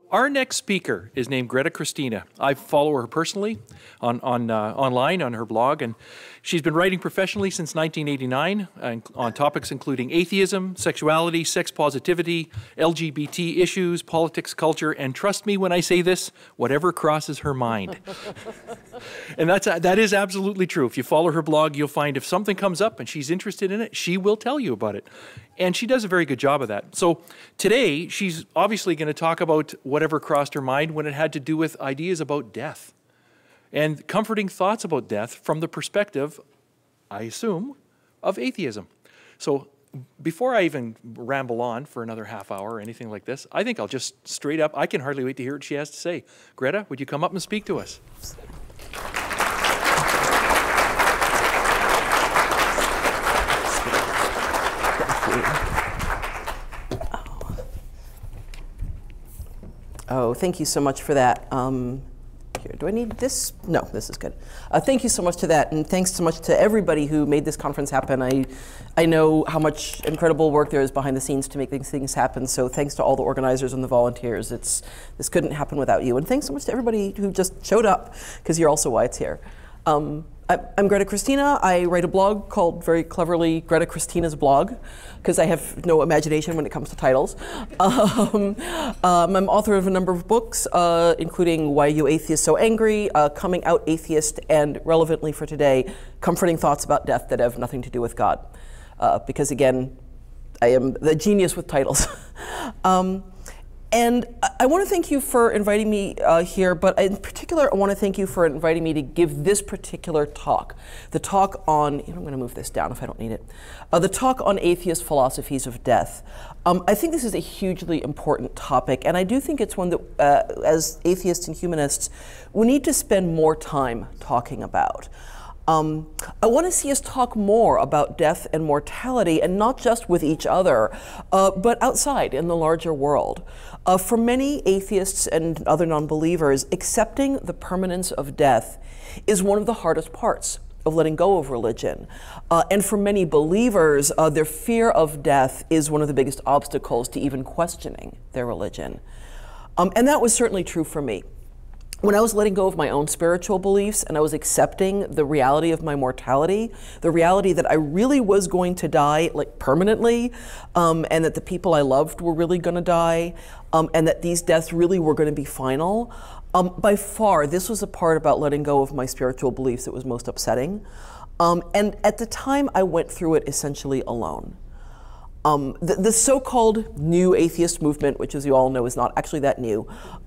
Our next speaker is named Greta Christina. I follow her personally online on her blog, and she's been writing professionally since 1989 on topics including atheism, sexuality, sex positivity, LGBT issues, politics, culture, and trust me when I say this, whatever crosses her mind. And that is absolutely true. If you follow her blog, you'll find if something comes up and she's interested in it, she will tell you about it. And she does a very good job of that. So today, she's obviously going to talk about whatever crossed her mind when it had to do with ideas about death and comforting thoughts about death from the perspective, I assume, of atheism. So before I even ramble on for another half hour or anything like this, I think I'll just straight up, I can hardly wait to hear what she has to say. Greta, would you come up and speak to us? Oh, thank you so much for that. Here, do I need this? No, this is good. Thank you so much to that, and thanks so much to everybody who made this conference happen. I know how much incredible work there is behind the scenes to make these things happen, so thanks to all the organizers and the volunteers. This couldn't happen without you, and thanks so much to everybody who just showed up, because you're also why it's here. I'm Greta Christina. I write a blog called, very cleverly, Greta Christina's Blog, because I have no imagination when it comes to titles. I'm author of a number of books, including Why Are You Atheists So Angry, Coming Out Atheist, and relevantly for today, Comforting Thoughts About Death That Have Nothing to Do with God. Because again, I am the genius with titles. And I want to thank you for inviting me here, but in particular, I want to thank you for inviting me to give this particular talk. The talk on, I'm going to move this down if I don't need it. The talk on atheist philosophies of death. I think this is a hugely important topic, and I do think it's one that, as atheists and humanists, we need to spend more time talking about. I want to see us talk more about death and mortality, and not just with each other, but outside in the larger world. For many atheists and other non-believers, accepting the permanence of death is one of the hardest parts of letting go of religion. And for many believers, their fear of death is one of the biggest obstacles to even questioning their religion. And that was certainly true for me. When I was letting go of my own spiritual beliefs and I was accepting the reality of my mortality, the reality that I really was going to die, like permanently, and that the people I loved were really going to die, and that these deaths really were going to be final, by far, this was the part about letting go of my spiritual beliefs that was most upsetting. And at the time, I went through it essentially alone. The so-called new atheist movement, which as you all know is not actually that new,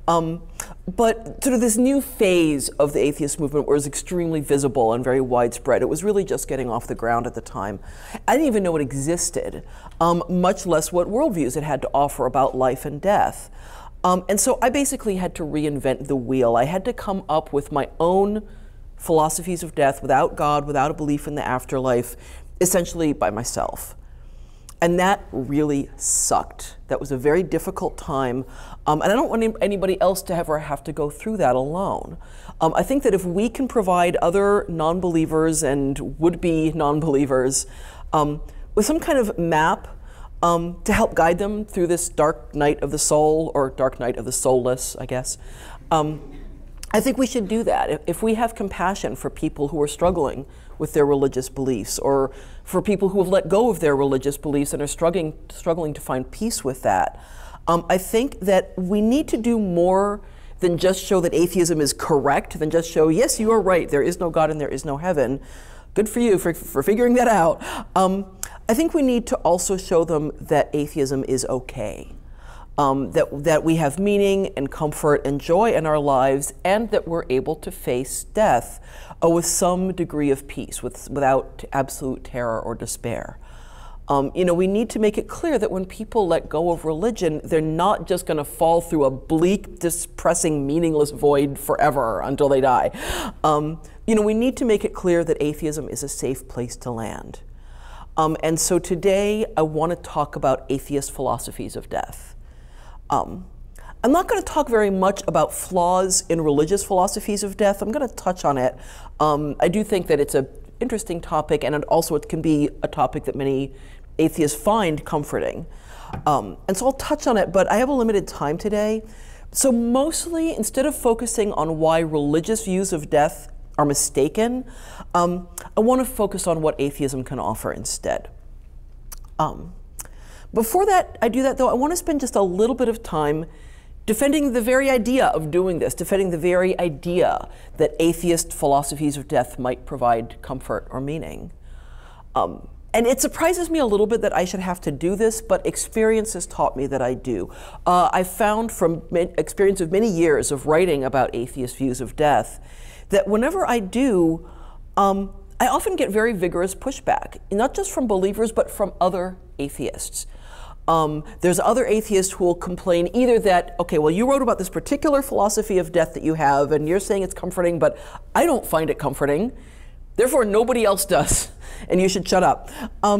but sort of this new phase of the atheist movement was extremely visible and very widespread. It was really just getting off the ground at the time. I didn't even know it existed, much less what worldviews it had to offer about life and death. And so I basically had to reinvent the wheel. I had to come up with my own philosophies of death without God, without a belief in the afterlife, essentially by myself. And that really sucked. That was a very difficult time. And I don't want anybody else to ever have to go through that alone. I think that if we can provide other non-believers and would-be non-believers with some kind of map to help guide them through this dark night of the soul, or dark night of the soulless, I guess, I think we should do that. If we have compassion for people who are struggling with their religious beliefs, or for people who have let go of their religious beliefs and are struggling to find peace with that, I think that we need to do more than just show that atheism is correct, than just show, yes, you are right, there is no God and there is no heaven. Good for you for figuring that out. I think we need to also show them that atheism is okay. That we have meaning and comfort and joy in our lives, and that we're able to face death with some degree of peace, without absolute terror or despair. You know, we need to make it clear that when people let go of religion, they're not just going to fall through a bleak, depressing, meaningless void forever until they die. You know, we need to make it clear that atheism is a safe place to land. And so today, I want to talk about atheist philosophies of death. I'm not going to talk very much about flaws in religious philosophies of death. I'm going to touch on it. I do think that it's an interesting topic, and it can be a topic that many atheists find comforting. And so I'll touch on it, but I have a limited time today. So mostly, instead of focusing on why religious views of death are mistaken, I want to focus on what atheism can offer instead. Before that, I do that though, I want to spend just a little bit of time defending the very idea of doing this, defending the very idea that atheist philosophies of death might provide comfort or meaning. And it surprises me a little bit that I should have to do this, but experience has taught me that I do. I found from experience of many years of writing about atheist views of death that whenever I do, I often get very vigorous pushback, not just from believers, but from other atheists. There's other atheists who will complain either that, okay, well, you wrote about this particular philosophy of death that you have, and you're saying it's comforting, but I don't find it comforting. Therefore, nobody else does, and you should shut up.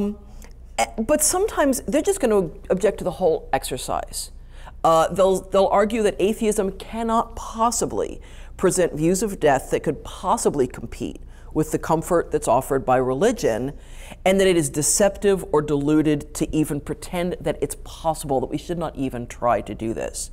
But sometimes they're just going to object to the whole exercise. They'll argue that atheism cannot possibly present views of death that could possibly compete with the comfort that's offered by religion, and that it is deceptive or deluded to even pretend that it's possible, that we should not even try to do this.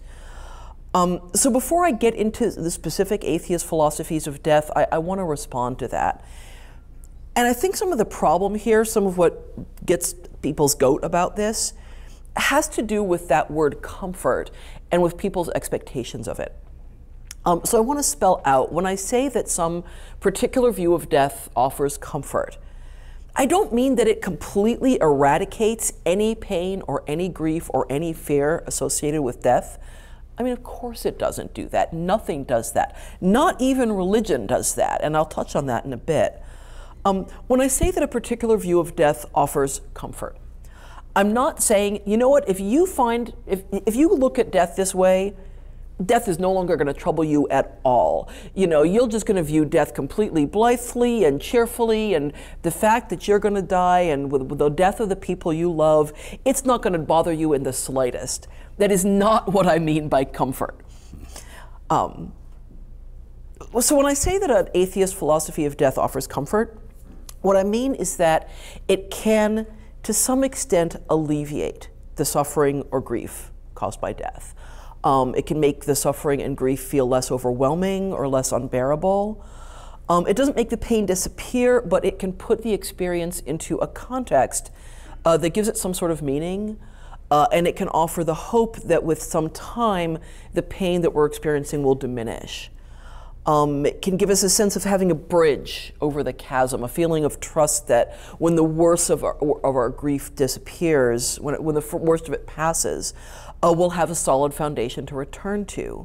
So before I get into the specific atheist philosophies of death, I want to respond to that. And I think some of the problem here, some of what gets people's goat about this, has to do with that word comfort and with people's expectations of it. So I want to spell out, when I say that some particular view of death offers comfort, I don't mean that it completely eradicates any pain or any grief or any fear associated with death. I mean, of course it doesn't do that. Nothing does that. Not even religion does that, and I'll touch on that in a bit. When I say that a particular view of death offers comfort, I'm not saying, you know what, if you look at death this way, death is no longer going to trouble you at all. You know, you're just going to view death completely blithely and cheerfully, and the fact that you're going to die and with the death of the people you love, it's not going to bother you in the slightest. That is not what I mean by comfort. So when I say that an atheist philosophy of death offers comfort, what I mean is that it can, to some extent, alleviate the suffering or grief caused by death. It can make the suffering and grief feel less overwhelming or less unbearable. It doesn't make the pain disappear, but it can put the experience into a context that gives it some sort of meaning, and it can offer the hope that with some time, the pain that we're experiencing will diminish. It can give us a sense of having a bridge over the chasm, a feeling of trust that when the worst of our grief disappears, when the worst of it passes, we'll have a solid foundation to return to.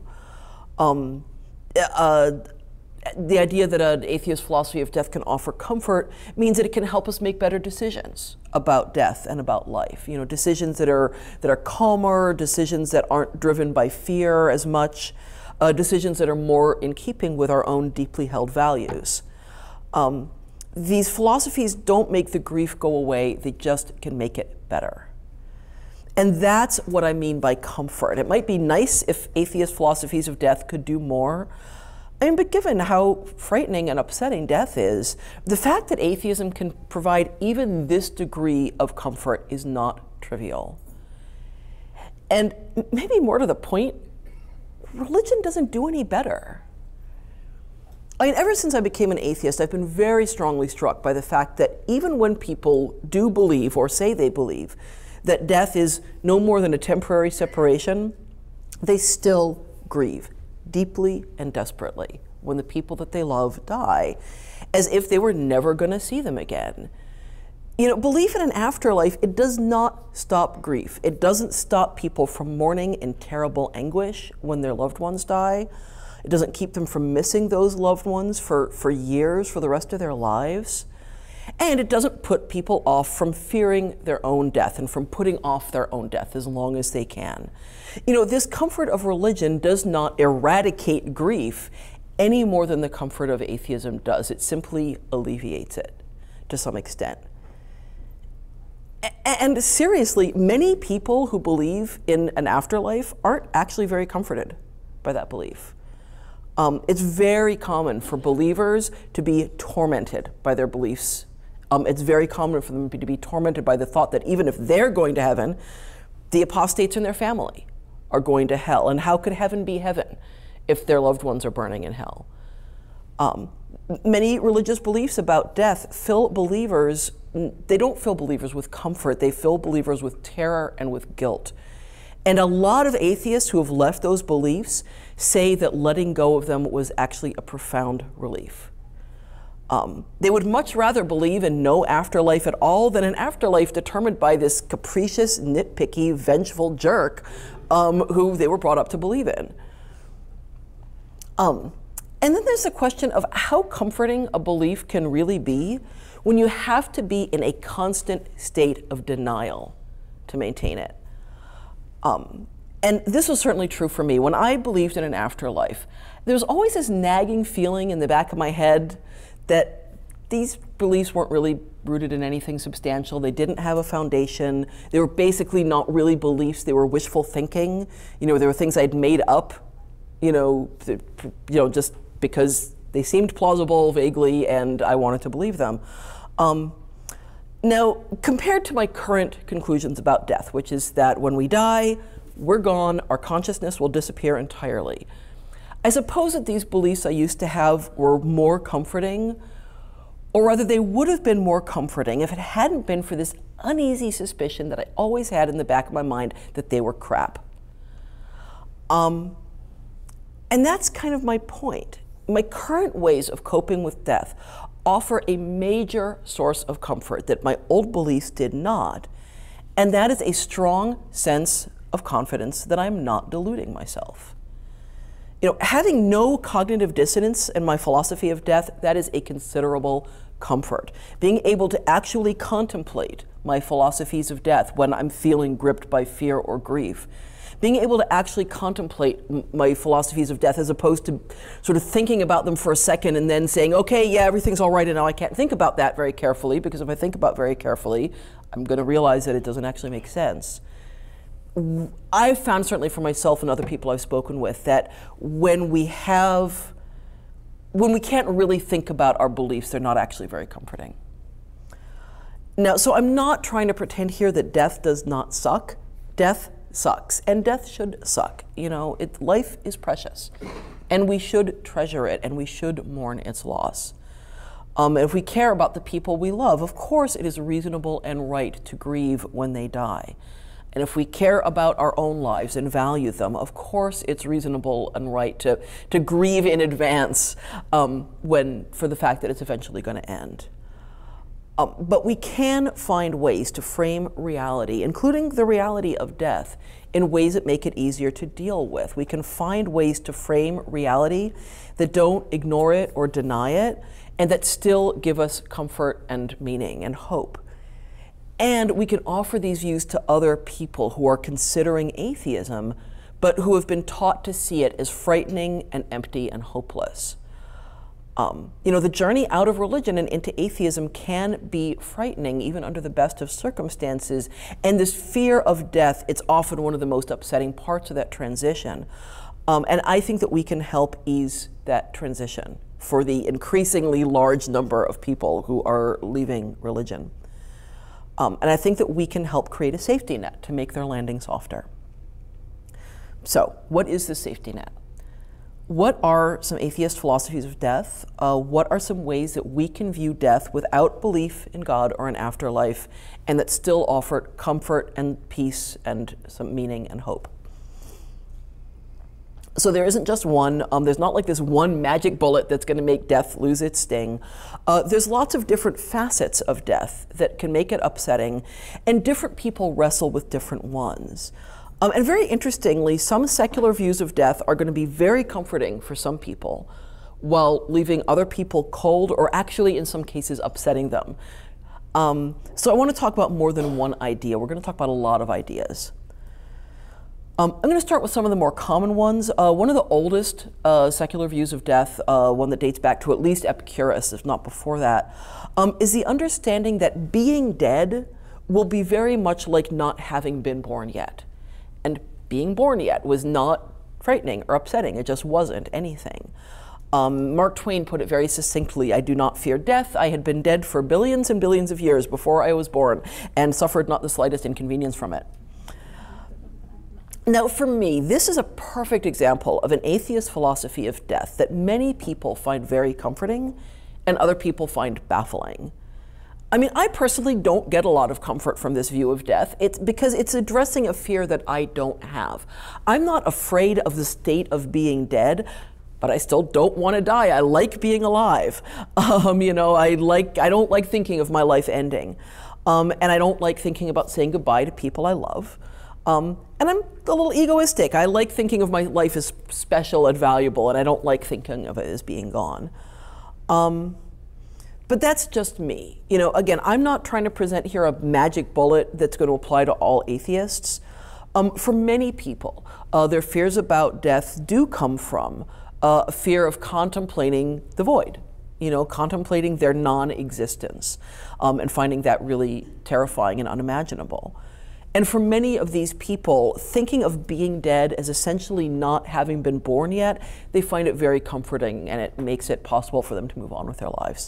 The idea that an atheist philosophy of death can offer comfort means that it can help us make better decisions about death and about life. You know, decisions that are calmer, decisions that aren't driven by fear as much, decisions that are more in keeping with our own deeply held values. These philosophies don't make the grief go away, they just can make it better. And that's what I mean by comfort. It might be nice if atheist philosophies of death could do more. I mean, but given how frightening and upsetting death is, the fact that atheism can provide even this degree of comfort is not trivial. And maybe more to the point, religion doesn't do any better. I mean, ever since I became an atheist, I've been very strongly struck by the fact that even when people do believe or say they believe that death is no more than a temporary separation, they still grieve deeply and desperately when the people that they love die, as if they were never going to see them again. You know, belief in an afterlife, it does not stop grief. It doesn't stop people from mourning in terrible anguish when their loved ones die. It doesn't keep them from missing those loved ones for years, for the rest of their lives. And it doesn't put people off from fearing their own death and from putting off their own death as long as they can. You know, this comfort of religion does not eradicate grief any more than the comfort of atheism does. It simply alleviates it to some extent. And seriously, many people who believe in an afterlife aren't actually very comforted by that belief. It's very common for believers to be tormented by their beliefs. It's very common for them to be tormented by the thought that even if they're going to heaven, the apostates in their family are going to hell? And how could heaven be heaven if their loved ones are burning in hell? Many religious beliefs about death fill believers, they don't fill believers with comfort, they fill believers with terror and with guilt. And a lot of atheists who have left those beliefs say that letting go of them was actually a profound relief. They would much rather believe in no afterlife at all than an afterlife determined by this capricious, nitpicky, vengeful jerk who they were brought up to believe in. And then there's the question of how comforting a belief can really be when you have to be in a constant state of denial to maintain it. And this was certainly true for me. When I believed in an afterlife, there was always this nagging feeling in the back of my head that these beliefs weren't really rooted in anything substantial. They didn't have a foundation. They were basically not really beliefs. They were wishful thinking. You know, they were things I'd made up, just because they seemed plausible vaguely and I wanted to believe them. Now, compared to my current conclusions about death, which is that when we die, we're gone, our consciousness will disappear entirely. I suppose that these beliefs I used to have were more comforting, or rather they would have been more comforting if it hadn't been for this uneasy suspicion that I always had in the back of my mind that they were crap. And that's kind of my point. My current ways of coping with death offer a major source of comfort that my old beliefs did not, and that is a strong sense of confidence that I'm not deluding myself. Having no cognitive dissonance in my philosophy of death, that is a considerable comfort. Being able to actually contemplate my philosophies of death when I'm feeling gripped by fear or grief. Being able to actually contemplate my philosophies of death as opposed to sort of thinking about them for a second and then saying, okay, yeah, everything's all right, and now I can't think about that very carefully, because if I think about it very carefully, I'm going to realize that it doesn't actually make sense. I've found, certainly for myself and other people I've spoken with, that when we can't really think about our beliefs, they're not actually very comforting. Now, so I'm not trying to pretend here that death does not suck. Death sucks, and death should suck. Life is precious, and we should treasure it, and we should mourn its loss. If we care about the people we love, of course it is reasonable and right to grieve when they die. And if we care about our own lives and value them, of course it's reasonable and right to grieve in advance for the fact that it's eventually going to end. But we can find ways to frame reality, including the reality of death, in ways that make it easier to deal with. We can find ways to frame reality that don't ignore it or deny it, and that still give us comfort and meaning and hope. And we can offer these views to other people who are considering atheism, but who have been taught to see it as frightening and empty and hopeless. The journey out of religion and into atheism can be frightening, even under the best of circumstances. And this fear of death, it's often one of the most upsetting parts of that transition. And I think that we can help ease that transition for the increasingly large number of people who are leaving religion. And I think that we can help create a safety net to make their landing softer. So, what is the safety net? What are some atheist philosophies of death? What are some ways that we can view death without belief in God or an afterlife, and that still offer comfort and peace and some meaning and hope? So there isn't just one. There's not like this one magic bullet that's going to make death lose its sting. There's lots of different facets of death that can make it upsetting, and different people wrestle with different ones. And very interestingly, some secular views of death are going to be very comforting for some people, while leaving other people cold, or actually in some cases upsetting them. So I want to talk about more than one idea. We're going to talk about a lot of ideas. I'm going to start with some of the more common ones. One of the oldest secular views of death, one that dates back to at least Epicurus, if not before that, is the understanding that being dead will be very much like not having been born yet. And being born yet was not frightening or upsetting. It just wasn't anything. Mark Twain put it very succinctly: "I do not fear death. I had been dead for billions and billions of years before I was born, and suffered not the slightest inconvenience from it." Now, for me, this is a perfect example of an atheist philosophy of death that many people find very comforting and other people find baffling. I mean, I personally don't get a lot of comfort from this view of death. It's because it's addressing a fear that I don't have. I'm not afraid of the state of being dead, but I still don't want to die. I like being alive. You know, I don't like thinking of my life ending. And I don't like thinking about saying goodbye to people I love. And I'm a little egoistic. I like thinking of my life as special and valuable, and I don't like thinking of it as being gone. But that's just me. You know, again, I'm not trying to present here a magic bullet that's going to apply to all atheists. For many people, their fears about death do come from a fear of contemplating the void, you know, contemplating their non-existence, and finding that really terrifying and unimaginable. And for many of these people, thinking of being dead as essentially not having been born yet, they find it very comforting, and it makes it possible for them to move on with their lives.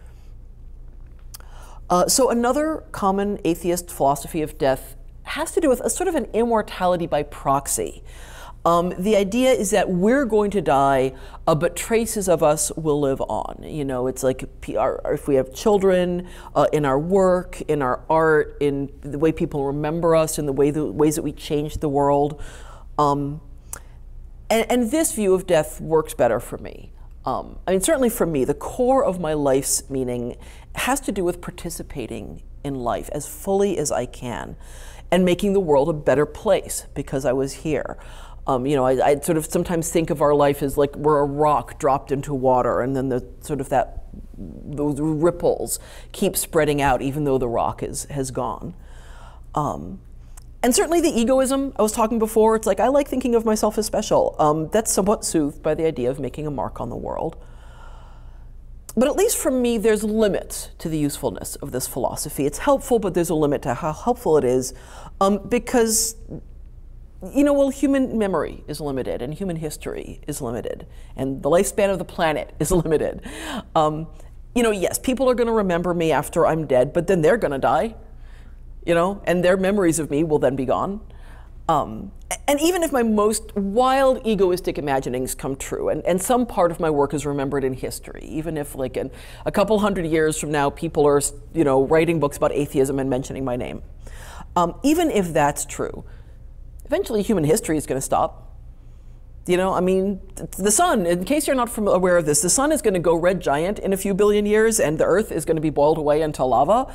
So another common atheist philosophy of death has to do with a sort of an immortality by proxy. The idea is that we're going to die, but traces of us will live on. You know, it's like if we have children, in our work, in our art, in the way people remember us, in the ways that we change the world. And this view of death works better for me. I mean, certainly for me, the core of my life's meaning has to do with participating in life as fully as I can and making the world a better place because I was here. You know, I sort of sometimes think of our life as like we're a rock dropped into water, and then those ripples keep spreading out even though the rock has gone. And certainly the egoism I was talking before, it's like I like thinking of myself as special. That's somewhat soothed by the idea of making a mark on the world. But at least for me, there's limits to the usefulness of this philosophy. It's helpful, but there's a limit to how helpful it is because, you know, well, human memory is limited and human history is limited and the lifespan of the planet is limited. You know, yes, people are going to remember me after I'm dead, but then they're going to die, you know, and their memories of me will then be gone. And even if my most wild egoistic imaginings come true, and some part of my work is remembered in history, even if like in a couple hundred years from now, people are, you know, writing books about atheism and mentioning my name. Even if that's true, eventually human history is going to stop. You know, I mean, the sun, in case you're not aware of this, the sun is going to go red giant in a few billion years, and the earth is going to be boiled away into lava.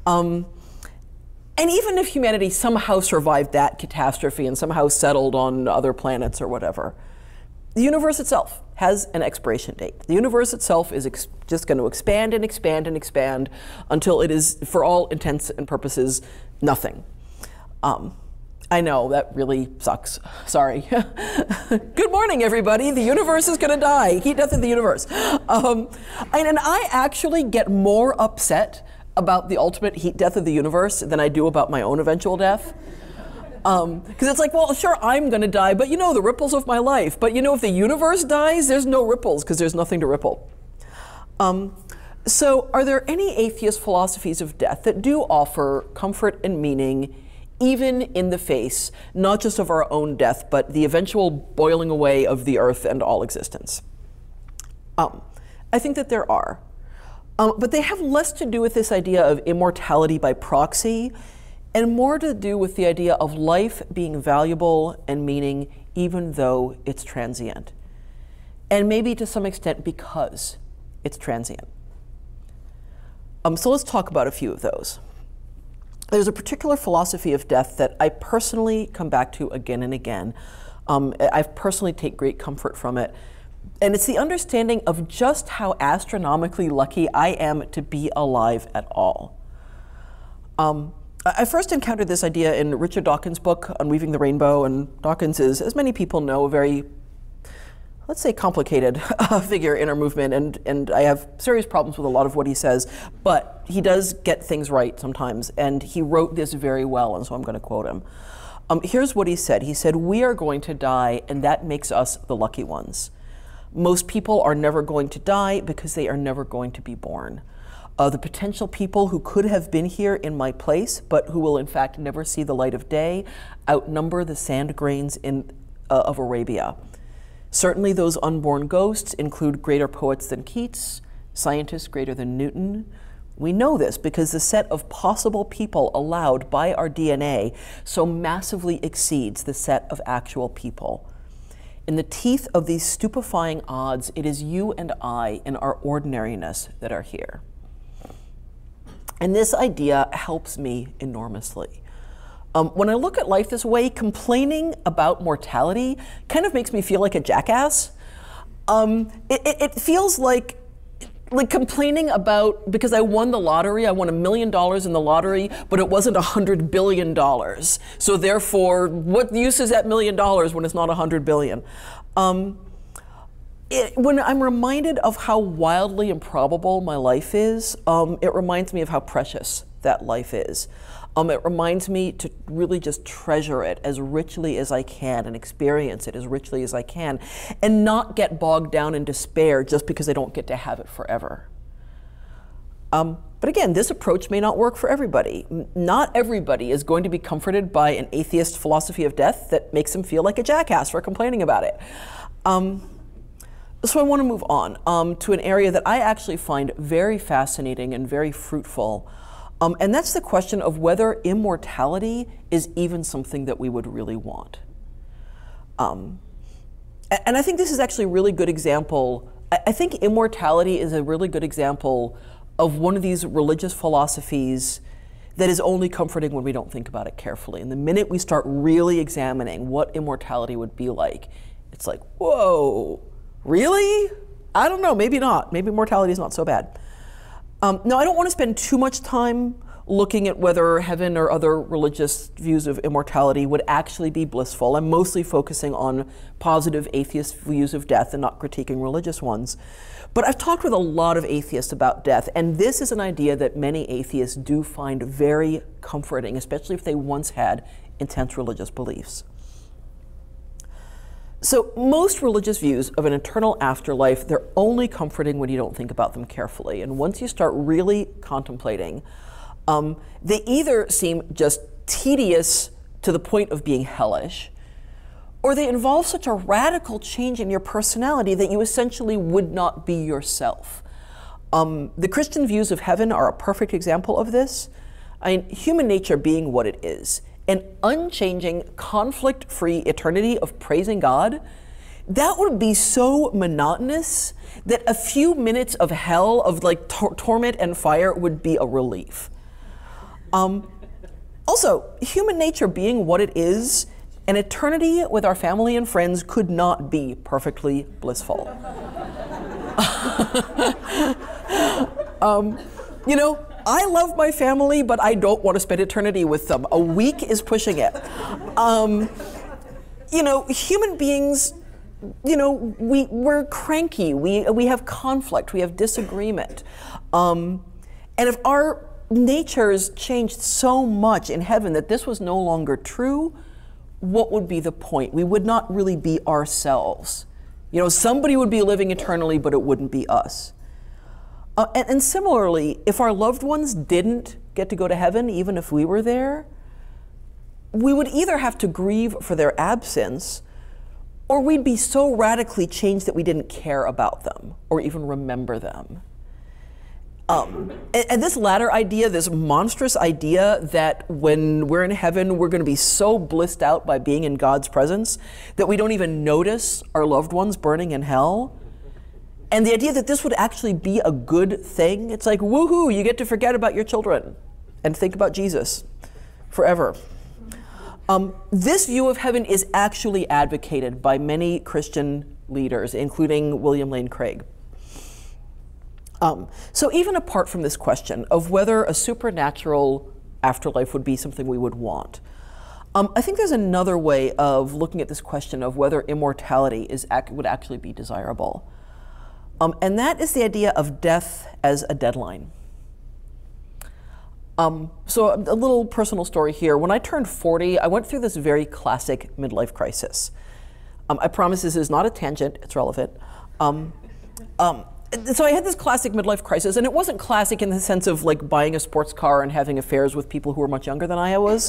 And even if humanity somehow survived that catastrophe and somehow settled on other planets or whatever, the universe itself has an expiration date. The universe itself is just going to expand and expand and expand until it is, for all intents and purposes, nothing. I know, that really sucks. Sorry. Good morning, everybody. The universe is going to die. Heat death of the universe. And I actually get more upset about the ultimate heat death of the universe than I do about my own eventual death. Because it's like, well, sure, I'm going to die, but you know, the ripples of my life. But you know, if the universe dies, there's no ripples because there's nothing to ripple. So are there any atheist philosophies of death that do offer comfort and meaning even in the face, not just of our own death, but the eventual boiling away of the earth and all existence? I think that there are. But they have less to do with this idea of immortality by proxy and more to do with the idea of life being valuable and meaning even though it's transient. And maybe to some extent because it's transient. So let's talk about a few of those. There's a particular philosophy of death that I personally come back to again and again. I personally take great comfort from it. And it's the understanding of just how astronomically lucky I am to be alive at all. I first encountered this idea in Richard Dawkins' book, Unweaving the Rainbow, and Dawkins is, as many people know, a very, let's say, complicated figure in our movement, and I have serious problems with a lot of what he says, but he does get things right sometimes, and he wrote this very well, and so I'm going to quote him. Here's what he said. He said, "We are going to die, and that makes us the lucky ones. Most people are never going to die because they are never going to be born. The potential people who could have been here in my place, but who will in fact never see the light of day, outnumber the sand grains of Arabia. Certainly those unborn ghosts include greater poets than Keats, scientists greater than Newton. We know this because the set of possible people allowed by our DNA so massively exceeds the set of actual people. In the teeth of these stupefying odds, it is you and I in our ordinariness that are here. And this idea helps me enormously. When I look at life this way, complaining about mortality kind of makes me feel like a jackass. It feels like complaining about, because I won the lottery, I won $1 million in the lottery, but it wasn't $100 billion. So therefore, what use is that $1 million when it's not $100 billion? When I'm reminded of how wildly improbable my life is, it reminds me of how precious that life is. It reminds me to really just treasure it as richly as I can and experience it as richly as I can, and not get bogged down in despair just because I don't get to have it forever. But again, this approach may not work for everybody. Not everybody is going to be comforted by an atheist philosophy of death that makes them feel like a jackass for complaining about it. So I want to move on to an area that I actually find very fascinating and very fruitful. And that's the question of whether immortality is even something that we would really want. And I think this is actually a really good example. I think immortality is a really good example of one of these religious philosophies that is only comforting when we don't think about it carefully. And the minute we start really examining what immortality would be like, it's like, whoa, really? I don't know, maybe not. Maybe mortality is not so bad. Now, I don't want to spend too much time looking at whether heaven or other religious views of immortality would actually be blissful. I'm mostly focusing on positive atheist views of death and not critiquing religious ones. But I've talked with a lot of atheists about death, and this is an idea that many atheists do find very comforting, especially if they once had intense religious beliefs. So most religious views of an eternal afterlife, they're only comforting when you don't think about them carefully. And once you start really contemplating, they either seem just tedious to the point of being hellish, or they involve such a radical change in your personality that you essentially would not be yourself. The Christian views of heaven are a perfect example of this. I mean, human nature being what it is, an unchanging, conflict-free eternity of praising God, that would be so monotonous that a few minutes of hell, of like torment and fire, would be a relief. Also, human nature being what it is, an eternity with our family and friends could not be perfectly blissful. You know, I love my family, but I don't want to spend eternity with them. A week is pushing it. You know, human beings, you know, we're cranky. We have conflict. We have disagreement. And if our natures changed so much in heaven that this was no longer true, what would be the point? We would not really be ourselves. You know, somebody would be living eternally, but it wouldn't be us. And similarly, if our loved ones didn't get to go to heaven, even if we were there, we would either have to grieve for their absence, or we'd be so radically changed that we didn't care about them or even remember them. And this latter idea, this monstrous idea that when we're in heaven, we're going to be so blissed out by being in God's presence that we don't even notice our loved ones burning in hell. And the idea that this would actually be a good thing, it's like, woohoo, you get to forget about your children and think about Jesus forever. This view of heaven is actually advocated by many Christian leaders, including William Lane Craig. So even apart from this question of whether a supernatural afterlife would be something we would want, I think there's another way of looking at this question of whether immortality would actually be desirable. And that is the idea of death as a deadline. So a little personal story here. When I turned 40, I went through this very classic midlife crisis. I promise this is not a tangent, it's relevant. So I had this classic midlife crisis, and it wasn't classic in the sense of like buying a sports car and having affairs with people who were much younger than I was.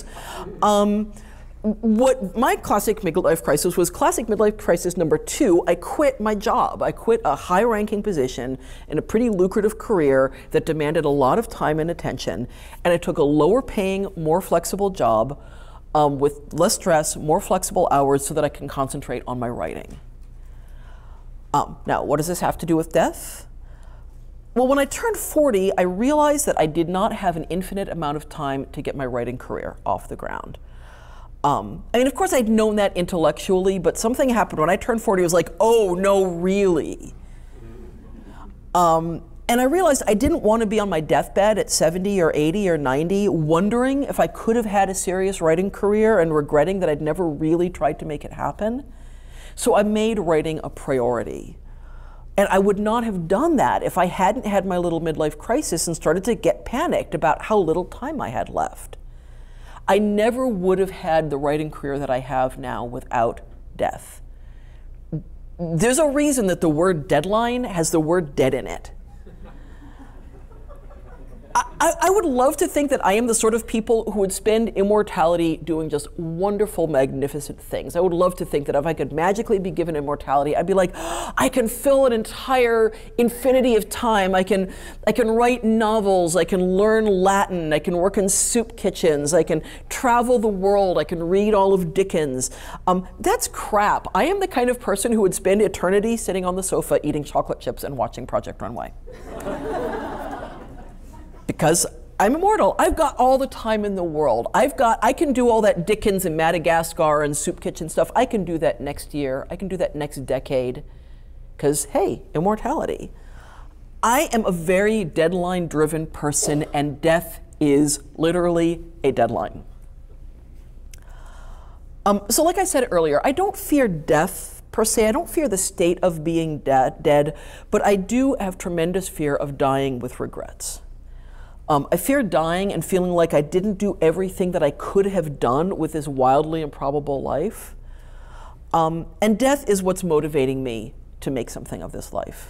What my classic midlife crisis was classic midlife crisis number 2. I quit my job. I quit a high-ranking position in a pretty lucrative career that demanded a lot of time and attention, and I took a lower-paying, more flexible job with less stress, more flexible hours so that I can concentrate on my writing. Now, what does this have to do with death? Well, when I turned 40, I realized that I did not have an infinite amount of time to get my writing career off the ground. I mean, of course, I'd known that intellectually, but something happened when I turned 40. I was like, oh, no, really? And I realized I didn't want to be on my deathbed at 70 or 80 or 90, wondering if I could have had a serious writing career and regretting that I'd never really tried to make it happen. So I made writing a priority. And I would not have done that if I hadn't had my little midlife crisis and started to get panicked about how little time I had left. I never would have had the writing career that I have now without death. There's a reason that the word deadline has the word dead in it. I would love to think that I am the sort of people who would spend immortality doing just wonderful, magnificent things. I would love to think that if I could magically be given immortality, I'd be like, I can fill an entire infinity of time. I can write novels. I can learn Latin. I can work in soup kitchens. I can travel the world. I can read all of Dickens. That's crap. I am the kind of person who would spend eternity sitting on the sofa eating chocolate chips and watching Project Runway. Because I'm immortal. I've got all the time in the world. I can do all that Dickens and Madagascar and soup kitchen stuff. I can do that next year. I can do that next decade. Because, hey, immortality. I am a very deadline-driven person, and death is literally a deadline. So like I said earlier, I don't fear death per se. I don't fear the state of being dead, but I do have tremendous fear of dying with regrets. I fear dying and feeling like I didn't do everything that I could have done with this wildly improbable life. And death is what's motivating me to make something of this life.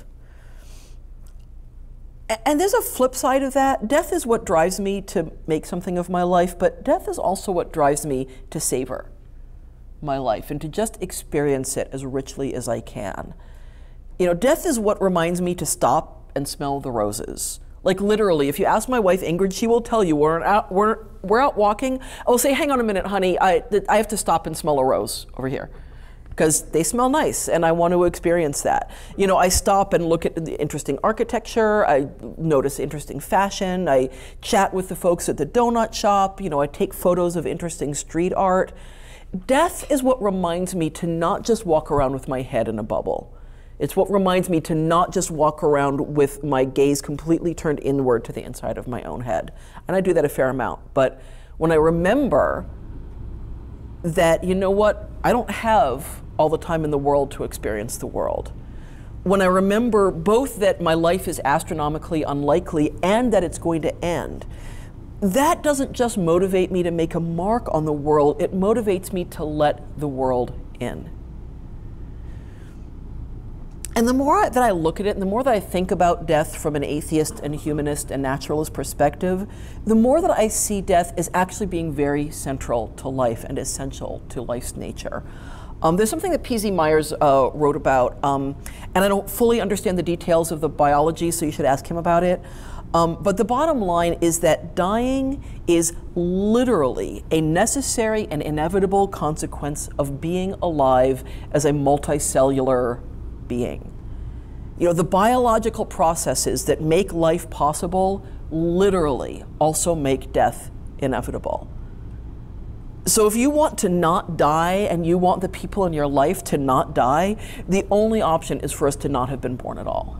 And there's a flip side of that. Death is what drives me to make something of my life, but death is also what drives me to savor my life and to just experience it as richly as I can. You know, death is what reminds me to stop and smell the roses. Like literally, if you ask my wife Ingrid, she will tell you we're out walking. I will say, hang on a minute, honey, I have to stop and smell a rose over here, because they smell nice and I want to experience that. You know, I stop and look at the interesting architecture, I notice interesting fashion, I chat with the folks at the donut shop, you know, I take photos of interesting street art. Death is what reminds me to not just walk around with my head in a bubble. It's what reminds me to not just walk around with my gaze completely turned inward to the inside of my own head. And I do that a fair amount. But when I remember that, you know what, I don't have all the time in the world to experience the world. When I remember both that my life is astronomically unlikely and that it's going to end, that doesn't just motivate me to make a mark on the world, it motivates me to let the world in. And the more that I look at it, and the more that I think about death from an atheist and humanist and naturalist perspective, the more that I see death as actually being very central to life and essential to life's nature. There's something that P.Z. Myers wrote about, and I don't fully understand the details of the biology, so you should ask him about it. But the bottom line is that dying is literally a necessary and inevitable consequence of being alive as a multicellular being. You know, the biological processes that make life possible literally also make death inevitable. So if you want to not die and you want the people in your life to not die, the only option is for us to not have been born at all.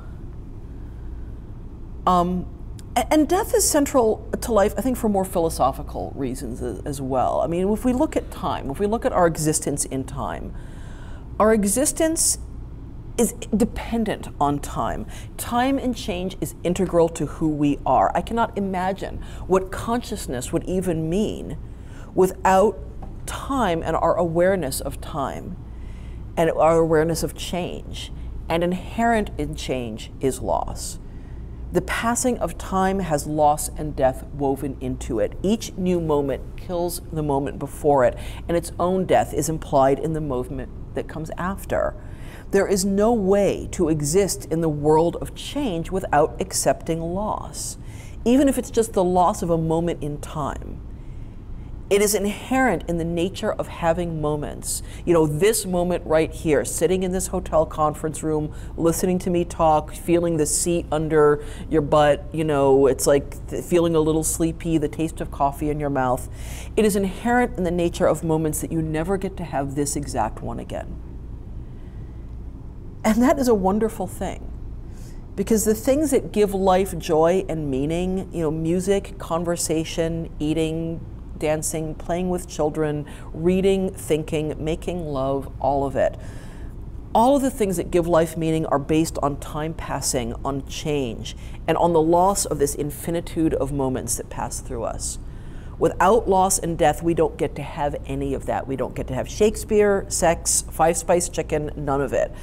And death is central to life, I think, for more philosophical reasons as well. I mean, if we look at time, if we look at our existence in time, our existence is dependent on time. Time and change is integral to who we are. I cannot imagine what consciousness would even mean without time and our awareness of time and our awareness of change. and inherent in change is loss. The passing of time has loss and death woven into it. Each new moment kills the moment before it, and its own death is implied in the moment that comes after. There is no way to exist in the world of change without accepting loss, even if it's just the loss of a moment in time. It is inherent in the nature of having moments. You know, this moment right here, sitting in this hotel conference room, listening to me talk, feeling the seat under your butt, you know, it's like feeling a little sleepy, the taste of coffee in your mouth. It is inherent in the nature of moments that you never get to have this exact one again. And that is a wonderful thing. Because the things that give life joy and meaning, you know, music, conversation, eating, dancing, playing with children, reading, thinking, making love, all of it. All of the things that give life meaning are based on time passing, on change, and on the loss of this infinitude of moments that pass through us. Without loss and death, we don't get to have any of that. We don't get to have Shakespeare, sex, five-spice chicken, none of it.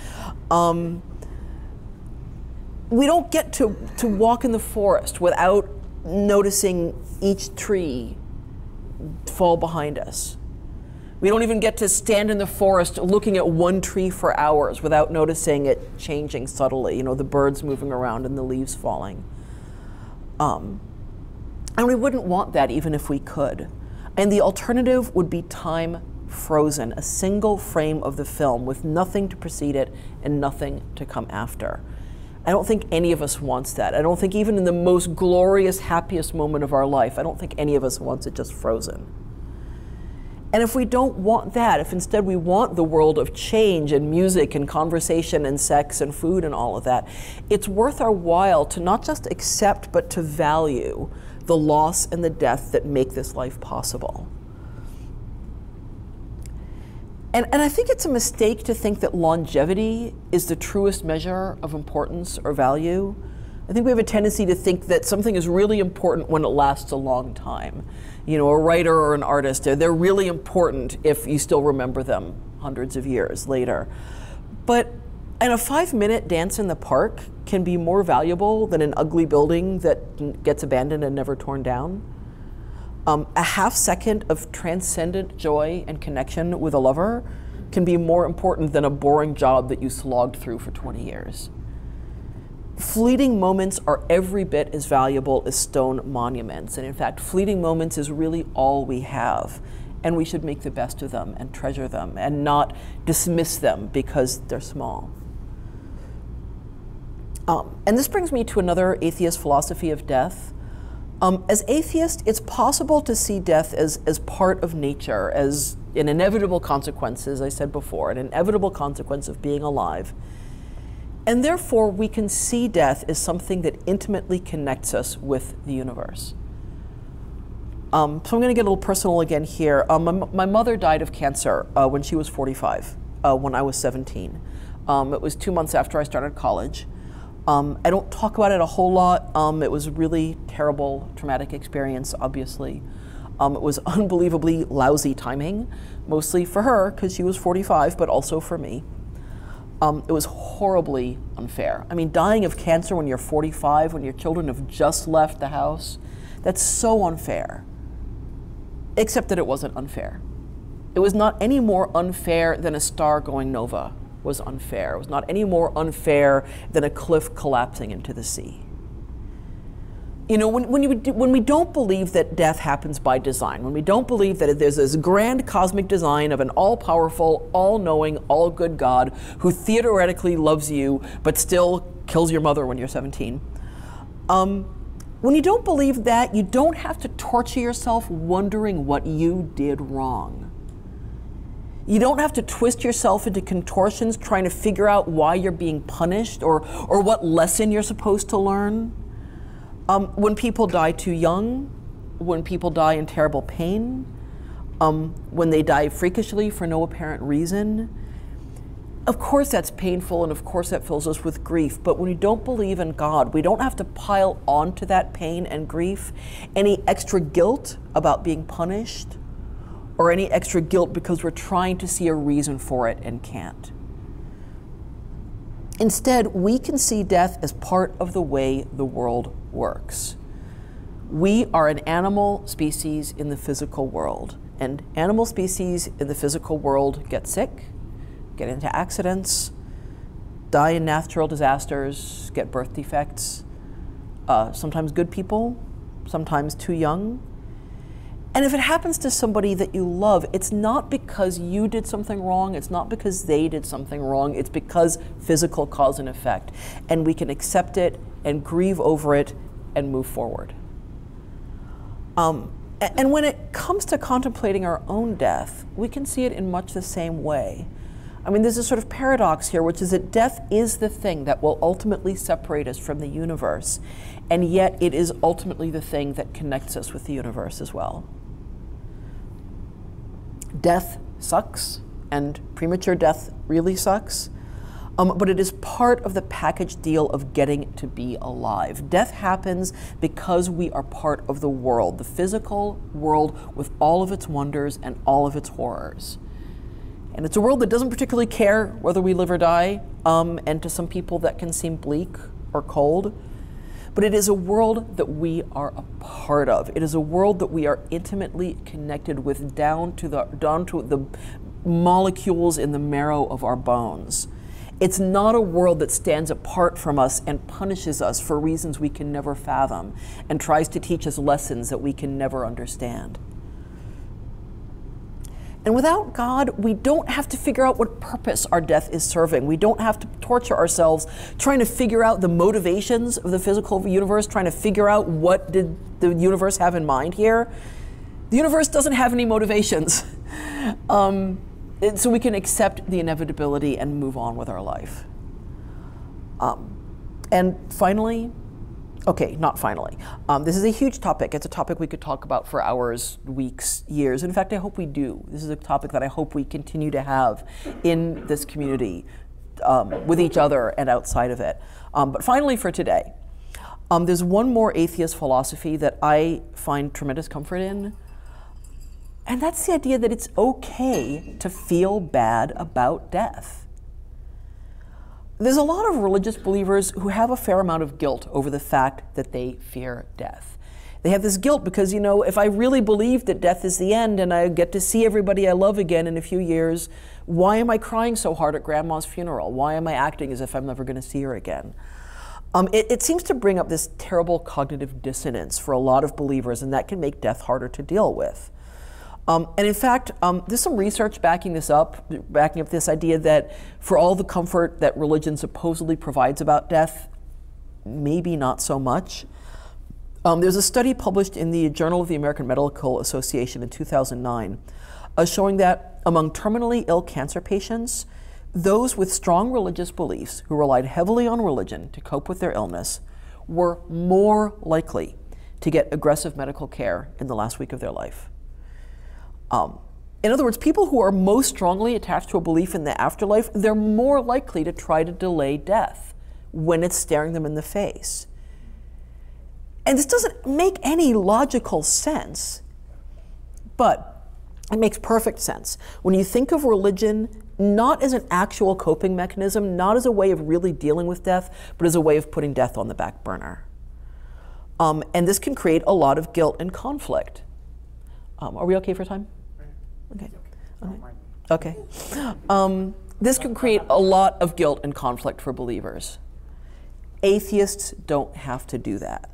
We don't get to walk in the forest without noticing each tree fall behind us. We don't even get to stand in the forest looking at one tree for hours without noticing it changing subtly, you know, the birds moving around and the leaves falling. And we wouldn't want that even if we could. And the alternative would be time frozen, a single frame of the film with nothing to precede it and nothing to come after. I don't think any of us wants that. I don't think even in the most glorious, happiest moment of our life, I don't think any of us wants it just frozen. And if we don't want that, if instead we want the world of change and music and conversation and sex and food and all of that, it's worth our while to not just accept, but to value the loss and the death that make this life possible. And I think it's a mistake to think that longevity is the truest measure of importance or value. I think we have a tendency to think that something is really important when it lasts a long time. You know, a writer or an artist, they're really important if you still remember them hundreds of years later. But a 5-minute dance in the park can be more valuable than an ugly building that gets abandoned and never torn down. A half second of transcendent joy and connection with a lover can be more important than a boring job that you slogged through for 20 years. Fleeting moments are every bit as valuable as stone monuments. And in fact, fleeting moments is really all we have. And we should make the best of them and treasure them and not dismiss them because they're small. And this brings me to another atheist philosophy of death. As atheists, it's possible to see death as part of nature, as an inevitable consequence, as I said before, an inevitable consequence of being alive. And therefore, we can see death as something that intimately connects us with the universe. So I'm going to get a little personal again here. My mother died of cancer when she was 45, when I was 17. It was 2 months after I started college. I don't talk about it a whole lot. It was a really terrible, traumatic experience, obviously. It was unbelievably lousy timing, mostly for her, because she was 45, but also for me. It was horribly unfair. I mean, dying of cancer when you're 45, when your children have just left the house, that's so unfair. Except that it wasn't unfair. It was not any more unfair than a star going nova was unfair. It was not any more unfair than a cliff collapsing into the sea. You know, when we don't believe that death happens by design, when we don't believe that there's this grand cosmic design of an all-powerful, all-knowing, all-good God who theoretically loves you but still kills your mother when you're 17, when you don't believe that, you don't have to torture yourself wondering what you did wrong. You don't have to twist yourself into contortions trying to figure out why you're being punished or what lesson you're supposed to learn. When people die too young, when people die in terrible pain, when they die freakishly for no apparent reason, of course that's painful and of course that fills us with grief. But when we don't believe in God, we don't have to pile onto that pain and grief any extra guilt about being punished, or any extra guilt because we're trying to see a reason for it and can't. Instead, we can see death as part of the way the world works. We are an animal species in the physical world, and animal species in the physical world get sick, get into accidents, die in natural disasters, get birth defects, sometimes good people, sometimes too young. And if it happens to somebody that you love, it's not because you did something wrong, it's not because they did something wrong, it's because physical cause and effect. And we can accept it and grieve over it and move forward. And when it comes to contemplating our own death, we can see it in much the same way. I mean, there's a sort of paradox here, which is that death is the thing that will ultimately separate us from the universe, and yet it is ultimately the thing that connects us with the universe as well. Death sucks, and premature death really sucks, but it is part of the package deal of getting to be alive. Death happens because we are part of the world, the physical world with all of its wonders and all of its horrors. And it's a world that doesn't particularly care whether we live or die, and to some people that can seem bleak or cold. But it is a world that we are a part of. It is a world that we are intimately connected with down to the molecules in the marrow of our bones. It's not a world that stands apart from us and punishes us for reasons we can never fathom and tries to teach us lessons that we can never understand. And without God, we don't have to figure out what purpose our death is serving. We don't have to torture ourselves trying to figure out the motivations of the physical universe, trying to figure out what did the universe have in mind here. The universe doesn't have any motivations. So we can accept the inevitability and move on with our life. And finally, okay, not finally. This is a huge topic. It's a topic we could talk about for hours, weeks, years. In fact, I hope we do. This is a topic that I hope we continue to have in this community with each other and outside of it. But finally for today, there's one more atheist philosophy that I find tremendous comfort in. And that's the idea that it's okay to feel bad about death. There's a lot of religious believers who have a fair amount of guilt over the fact that they fear death. They have this guilt because, you know, if I really believe that death is the end and I get to see everybody I love again in a few years, why am I crying so hard at Grandma's funeral? Why am I acting as if I'm never going to see her again? It seems to bring up this terrible cognitive dissonance for a lot of believers, and that can make death harder to deal with. And in fact, there's some research backing up this idea that for all the comfort that religion supposedly provides about death, maybe not so much. There's a study published in the Journal of the American Medical Association in 2009 showing that among terminally ill cancer patients, those with strong religious beliefs who relied heavily on religion to cope with their illness were more likely to get aggressive medical care in the last week of their life. In other words, people who are most strongly attached to a belief in the afterlife, they're more likely to try to delay death when it's staring them in the face. And this doesn't make any logical sense, but it makes perfect sense. When you think of religion not as an actual coping mechanism, not as a way of really dealing with death, but as a way of putting death on the back burner. And this can create a lot of guilt and conflict. Are we okay for time? Okay. Okay. This can create a lot of guilt and conflict for believers. Atheists don't have to do that.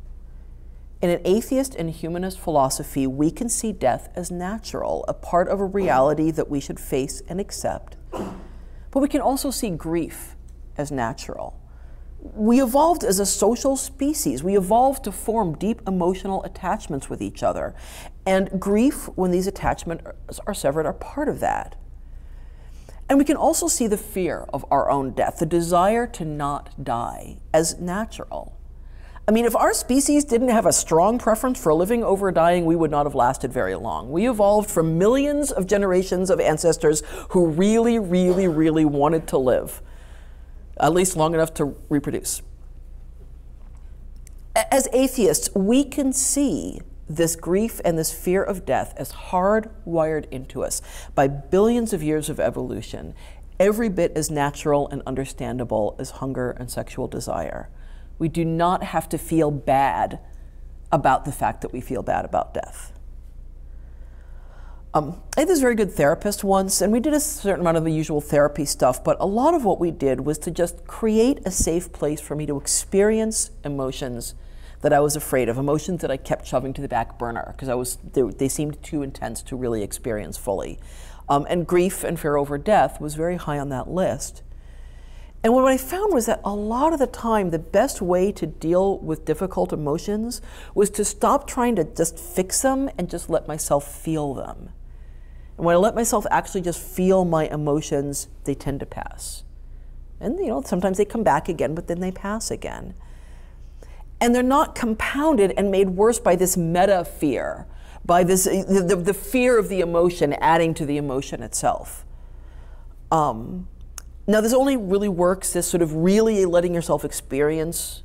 In an atheist and humanist philosophy, we can see death as natural, a part of a reality that we should face and accept. But we can also see grief as natural. We evolved as a social species. We evolved to form deep emotional attachments with each other. And grief, when these attachments are severed, are part of that. And we can also see the fear of our own death, the desire to not die, as natural. I mean, if our species didn't have a strong preference for living over dying, we would not have lasted very long. We evolved from millions of generations of ancestors who really, really, really wanted to live, at least long enough to reproduce. As atheists, we can see this grief and this fear of death as hardwired into us by billions of years of evolution. every bit as natural and understandable as hunger and sexual desire. We do not have to feel bad about the fact that we feel bad about death. I had this very good therapist once, and we did a certain amount of the usual therapy stuff, but a lot of what we did was to just create a safe place for me to experience emotions that I was afraid of, emotions that I kept shoving to the back burner because they seemed too intense to really experience fully. And grief and fear over death was very high on that list. And what I found was that a lot of the time, the best way to deal with difficult emotions was to stop trying to just fix them and just let myself feel them. And when I let myself actually just feel my emotions, they tend to pass. And sometimes they come back again, but then they pass again. And they're not compounded and made worse by this meta fear, by this the fear of the emotion adding to the emotion itself. Now, this only really works, this sort of really letting yourself experience,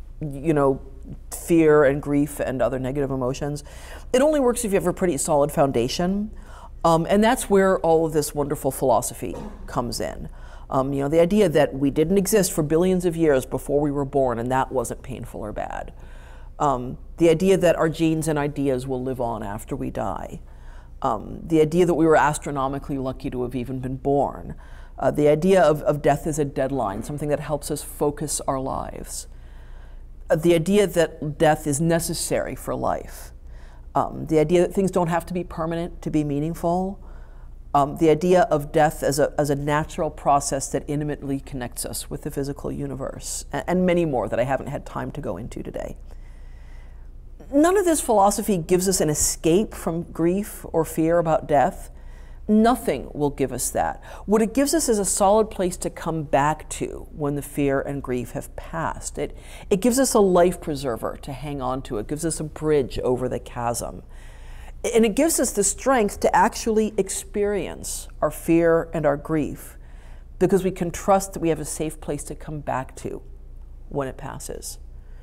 fear and grief and other negative emotions. It only works if you have a pretty solid foundation. And that's where all of this wonderful philosophy comes in. The idea that we didn't exist for billions of years before we were born, and that wasn't painful or bad. The idea that our genes and ideas will live on after we die. The idea that we were astronomically lucky to have even been born. The idea of death as a deadline, something that helps us focus our lives. The idea that death is necessary for life. The idea that things don't have to be permanent to be meaningful. The idea of death as a natural process that intimately connects us with the physical universe, and many more that I haven't had time to go into today. None of this philosophy gives us an escape from grief or fear about death. Nothing will give us that. What it gives us is a solid place to come back to when the fear and grief have passed. It gives us a life preserver to hang on to. It gives us a bridge over the chasm. And it gives us the strength to actually experience our fear and our grief because we can trust that we have a safe place to come back to when it passes.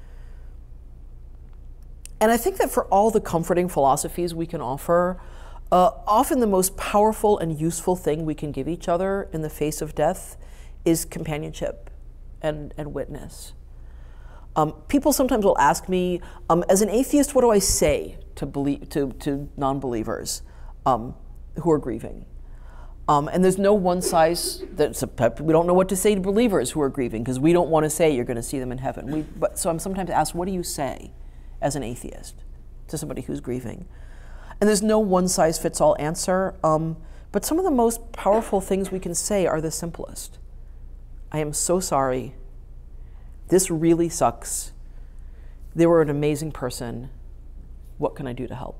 And I think that for all the comforting philosophies we can offer, often the most powerful and useful thing we can give each other in the face of death is companionship and witness. People sometimes will ask me, as an atheist, what do I say to non-believers who are grieving? And there's no one size. We don't know what to say to believers who are grieving because we don't want to say you're going to see them in heaven. So I'm sometimes asked, what do you say as an atheist to somebody who's grieving? And there's no one-size-fits-all answer, but some of the most powerful things we can say are the simplest. I am so sorry. This really sucks. They were an amazing person. What can I do to help?